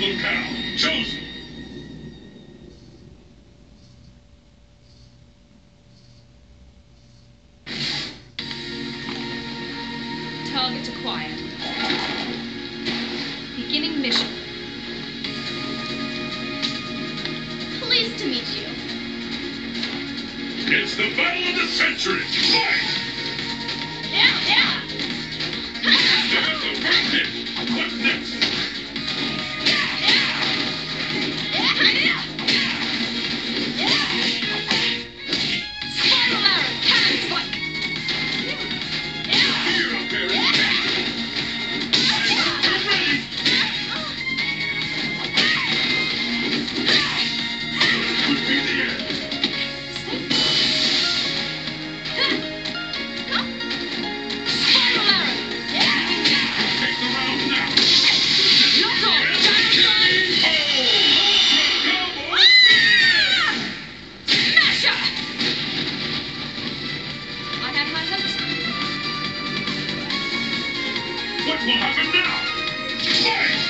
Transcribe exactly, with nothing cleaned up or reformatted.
locale chosen. Target acquired. Beginning mission. Pleased to meet you. It's the battle of the century. Fight! Yeah, yeah! There's the first hit. What's next? Spiral arrow, cannon spike. Fear up there is danger. You're ready. This could be the end. Spiral arrow. Take the round now. Lock on. Smasher. I had high hopes. What will happen now? Fight!